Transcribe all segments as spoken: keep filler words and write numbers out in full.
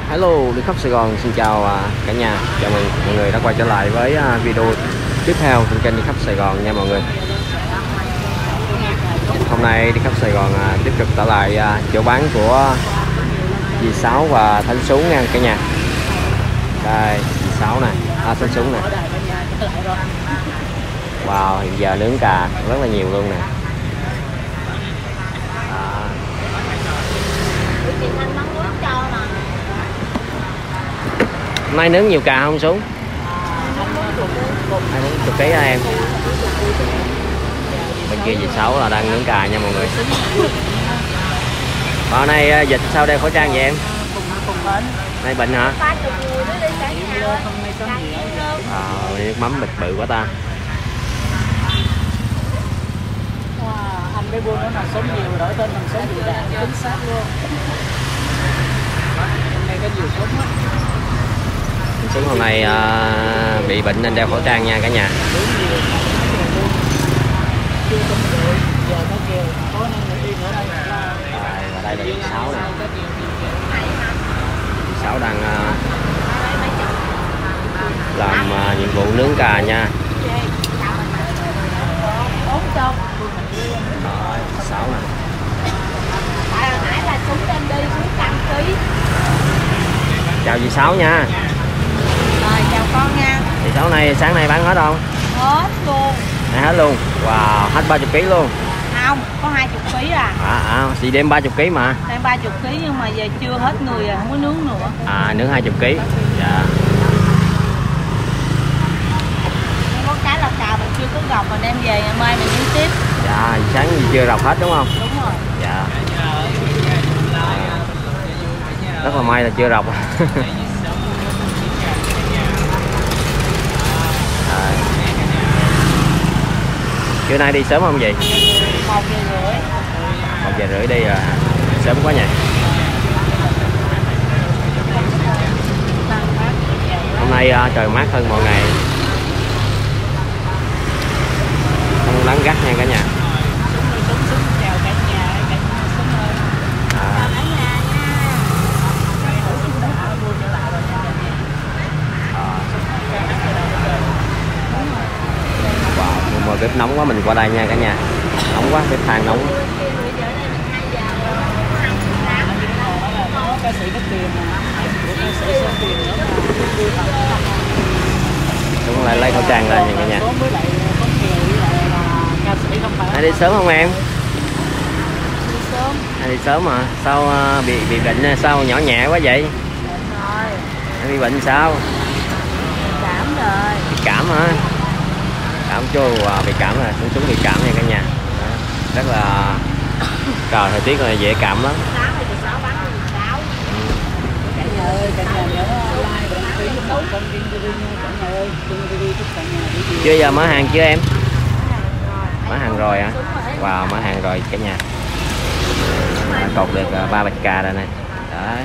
Hello, đi khắp Sài Gòn xin chào cả nhà. Chào mừng mọi người đã quay trở lại với video tiếp theo trên kênh đi khắp Sài Gòn nha mọi người. Hôm nay đi khắp Sài Gòn tiếp tục trở lại chỗ bán của dì Sáu và Thanh Súng nha cả nhà. Đây, dì Sáu này, à, Thanh Súng này. Wow, hiện giờ nướng cà rất là nhiều luôn nè. Hôm nay nướng nhiều cà không Súng? Hai bốn chục ký hả em? Bên kia dì Sáu là đang nướng cà nha mọi người. Hôm nay dịch sao đeo khẩu trang vậy em? Nay bệnh hả? À, nước mắm bịch bự quá ta. Wow, anh cái buôn đó là sống nhiều đổi tên thành sống nhiều đạn chính xác luôn. Hôm nay có nhiều sống á. Súng hôm nay uh, bị bệnh nên đeo khẩu trang nha cả nhà. Và đây là dì Sáu nè. Dì Sáu đang uh, làm uh, nhiệm vụ nướng cà nha. Rồi, Sáu nè. Chào dì Sáu nha. Rồi, chào con nha. Dì Sáu này sáng nay bán hết không? Hết luôn. Này hết luôn. Wow, hết ba mươi ký luôn. Không, có hai mươi ký à. À, à chị đem ba mươi ký mà. Đem ba mươi ký nhưng mà giờ chưa hết người rồi, không có nướng nữa. À, nướng hai mươi ký. Dạ. Có cái là cà mình chưa có gọc mình đem về ngày mai mình nướng tiếp. Dạ, sáng gì chưa rọc hết đúng không? Đúng rồi. Dạ. Rất là may là chưa rọc. À. Trưa nay đi sớm không vậy? Một giờ rưỡi. Một giờ rưỡi đi à, sớm quá nhỉ. Hôm nay uh, trời mát hơn mọi ngày, không nắng gắt nha cả nhà. Mà bếp nóng quá mình qua đây nha cả nhà, nóng quá, bếp than nóng. Đúng lại lấy khẩu trang ra nha cả nhà. Ai đi sớm không em? Ai đi sớm mà sao uh, bị bị bệnh sao nhỏ nhẹ quá vậy? Ai bị bệnh sao? Cảm rồi. Bị cảm hả? Cảm chô à, bị cảm là Súng Súng bị cảm nha cả nhà. Đó, rất là trời thời tiết này dễ cảm lắm. Chưa giờ mở hàng chưa em? Mở hàng rồi hả? Wow, mở hàng rồi cả nhà. Đã cột được ba bịch cà rồi này. Đấy.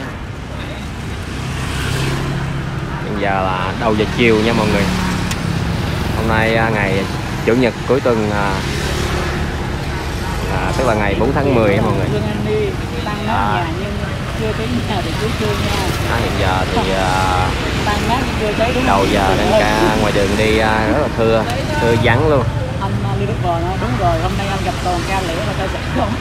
Bây giờ là đầu giờ chiều nha mọi người. Hôm nay ngày Chủ nhật cuối tuần, à, à, tức là ngày bốn tháng mười mọi người. À, à, hiện giờ thì à, đầu giờ đang ca ngoài đường đi à, rất là thưa, thưa vắng luôn. Anh Lê Đức Vò nó đúng rồi, hôm nay anh gặp toàn ca lẻ mà ta giật không.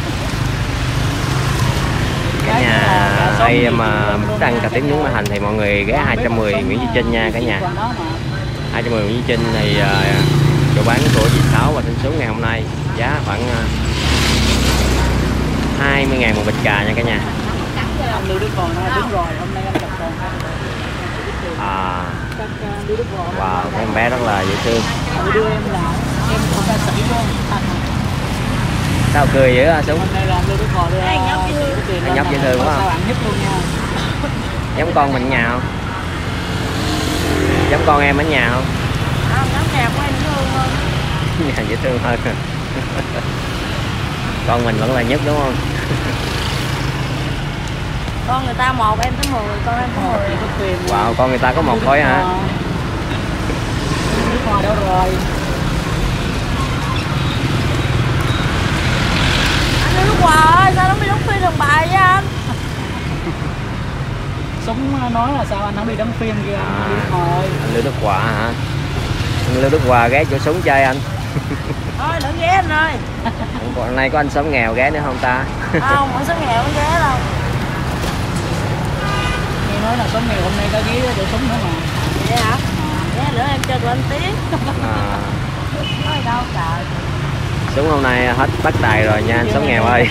Cả nhà ai mà đăng cà tím nướng màn hình thì mọi người ghé hai trăm mười Nguyễn Duy Trinh nha cả nhà. hai trăm mười Nguyễn Duy Trinh thì uh, chỗ bán của dì Sáu và Thanh Súng ngày hôm nay giá khoảng uh, hai mươi ngàn một bịch cà nha cả nhà. À, wow, em bé rất là dễ thương. Sao cười dữ hả Súng? Anh nhóc dễ thương quá không? Giống con mình nhà không? Giống con em ở nhà không? À, nó đẹp quá dễ thương hơn. Nhà dễ thương hơn. Con mình vẫn là nhất đúng không? Con người ta một em tới mười, con em tới mười. Wow, con người ta có một thôi hả? Nước ngoài đâu rồi? Anh nước ngoài ơi, sao nó bị đóng phim thằng bài vậy anh? Súng nói là sao anh không đi đóng phim kia, À. đi hồi. Anh Lưu Đức Hòa hả? Anh Lưu Đức Hòa ghé chỗ súng chơi anh. Thôi đừng ghé anh ơi. Còn nay có anh Sống Nghèo ghé nữa không ta? Không, anh Sống Nghèo không ghé đâu. Nghe nói là Sống Nghèo hôm nay có ghé chỗ súng nữa mà. Vậy hả? Ghé nữa em cho tụi anh tiếng. À, Nói đâu trời. Súng hôm nay hết bắt tài rồi nha anh Sống Nghèo ơi.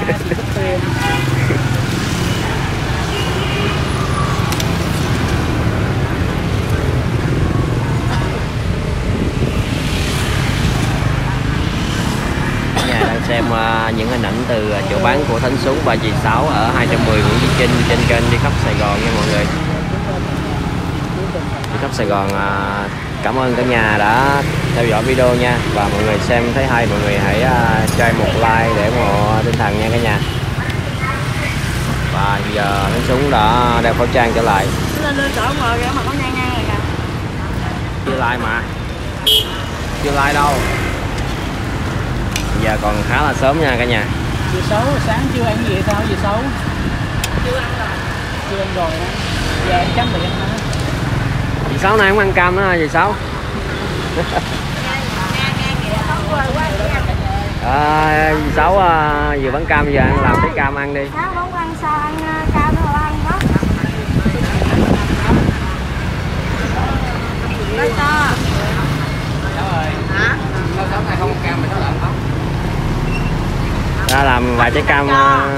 Nhà đang xem uh, những hình ảnh từ uh, chỗ bán của Thánh Súng ba Chị Sáu ở hai trăm mười Nguyễn Duy Trinh trên kênh Đi Khắp Sài Gòn nha mọi người. Đi Khắp Sài Gòn, uh, cảm ơn cả nhà đã theo dõi video nha, và mọi người xem thấy hay mọi người hãy uh, cho em một like để ủng hộ tinh thần nha cả nhà. Và giờ Thánh Súng đã đeo khẩu trang trở lại. Lên lên chỗ ngồi kìa mà có nhăn nhăn rồi kìa. Chưa like mà, chưa like đâu, giờ còn khá là sớm nha cả nhà. Chị Sáu sáng chưa ăn gì sao chị Sáu? Chưa ăn rồi. Chưa ăn rồi đó. Giờ em trắng miệng hả? Chị Sáu nay không ăn cam nữa hả chị Sáu? À, chị Sáu à, vừa bán cam giờ ăn làm cái cam ăn đi. Sáu không ăn sao ăn cao nữa là ăn đó. Đây cho. Hả? Sáu này không ăn cam mà nó làm không? Ra làm vài trái cam.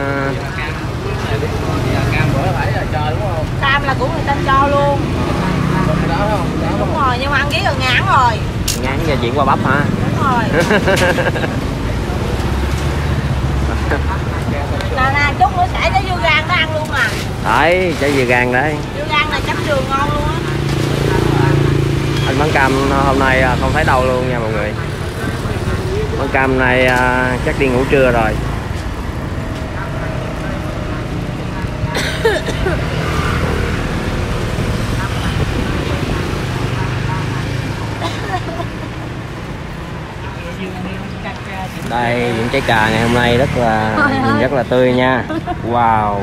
Cam bữa phải là cho đúng không? Cam là của người ta cho luôn. Đó không? Đúng rồi, nhưng mà ăn ký gần ngán rồi. Ngán giờ chuyển qua bắp hả? Đúng rồi. Nè nè, chút nữa sẽ tới dưa gan nó ăn luôn à. Đấy, trái dưa gan đấy. Dưa gan này chấm đường ngon luôn á. Anh bán cam hôm nay không thấy đâu luôn nha mọi người. Bán cam này chắc đi ngủ trưa rồi. Đây những trái cà ngày hôm nay rất là nhìn rất là tươi nha. Wow,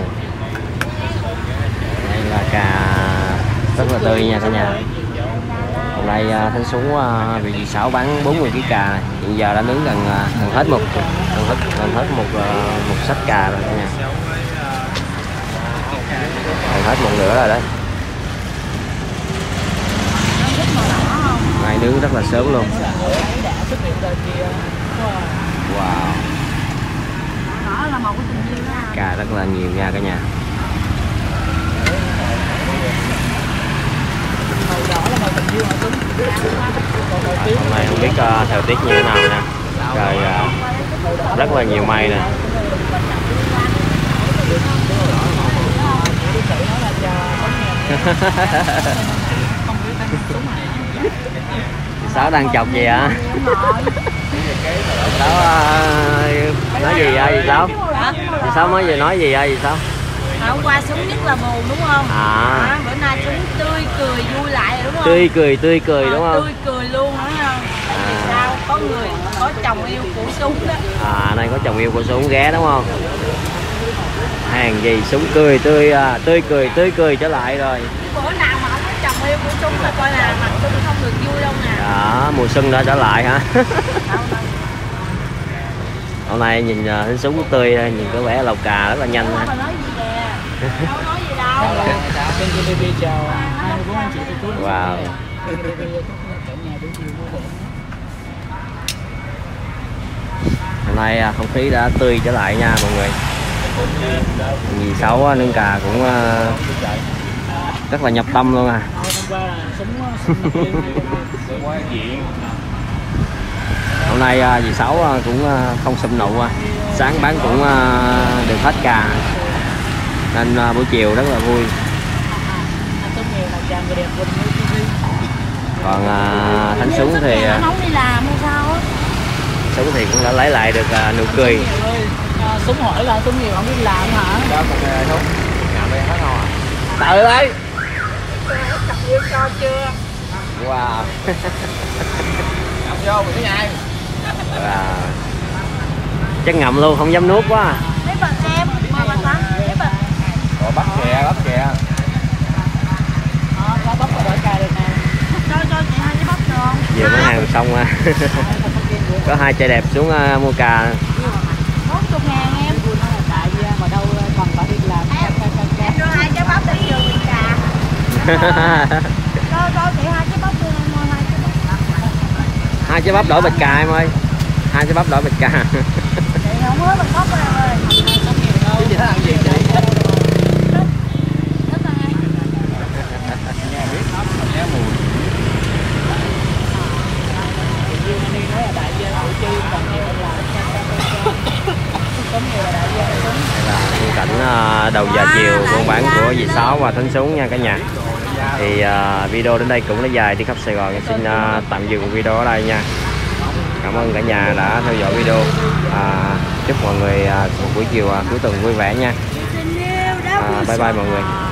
đây là cà rất là tươi nha cả nhà. Hôm nay Thánh Súng vị Chị Sáu bán bốn mươi ký cà này. Hiện giờ đã nướng gần gần hết một gần hết gần hết một một xách cà rồi cả nhà, gần hết một nửa rồi đấy. Ngày nướng rất là sớm luôn. Wow, Đó là một cái tình yêu đó. cà rất là nhiều nha cả nhà. Hôm nay không biết uh, thời tiết như thế nào nha. Trời uh, rất là nhiều mây nè. Sáu đang chọc gì hả? Sáu uh, nói gì vậy gì Sáu? Chị Sáu nói gì nói gì vậy gì Sáu? Hôm qua Súng nhất là buồn đúng không? À. À, bữa nay Súng tươi cười vui lại rồi đúng không? Tươi cười tươi cười đúng à, không? Tươi cười luôn đúng không? Tại vì sao? Có người có chồng yêu của Súng đó. À, nay có chồng yêu của Súng ghé đúng không? Hàng gì Súng cười tươi à, tươi cười tươi cười trở lại rồi. Bữa nào mà không có chồng yêu của Súng là coi là mặt Súng không được vui đâu nè. Đó, mùa xuân đã trở lại hả? Hôm nay nhìn uh, Súng tươi, nhìn có vẻ lầu cà rất là nhanh. Đâu mà nói gì nè. Đâu nói gì đâu. Bên tê vê chào hai mươi bốn anh chị cô chú. Wow. Hôm nay uh, không khí đã tươi trở lại nha mọi người. Dì Sáu uh, nướng cà cũng uh, rất là nhập tâm luôn à. Hôm nay uh, dì Sáu uh, cũng uh, không sụm nụ, uh. sáng bán cũng uh, được hết cà nên uh, buổi chiều rất là vui. Còn uh, Thánh Súng thì uh, Không đi làm hay sao á? Súng thì cũng đã lấy lại được uh, nụ cười. Súng hỏi là Súng nhiều không đi làm hả? Đó một Súng làm đây hết ngon à. Tự đấy. Chồng yêu cho chưa? Wow. Ngậm vô cái nhai. Wow. Chắc ngậm luôn không dám nuốt quá. Lấy bà xem, mời bà ta, lấy bà. Ủa, bắt kìa, bắt kìa. hàng xong có hai trai đẹp xuống uh, mua cà. bốn mươi ngàn em. Tại mà đâu còn phải đi làm. Em đưa hai trái bắp đi trường bị cà. Coi coi chị hai trái bắp đưa em mua hai trái bắp. Hai trái bắp đổi bịch cà em ơi. Hai trái bắp đổi bịch cà. Chị không hứa bịch bắp em ơi. Chứ chị thích ăn gì chị? Là khung cảnh uh, đầu giờ chiều buôn bán của dì Sáu và Thính Xuống nha cả nhà. Thì uh, video đến đây cũng đã dài đi khắp Sài Gòn. Em xin uh, tạm dừng video ở đây nha. Cảm ơn cả nhà đã theo dõi video. Uh, chúc mọi người uh, một buổi chiều uh, cuối tuần vui vẻ nha. Uh, bye bye mọi người.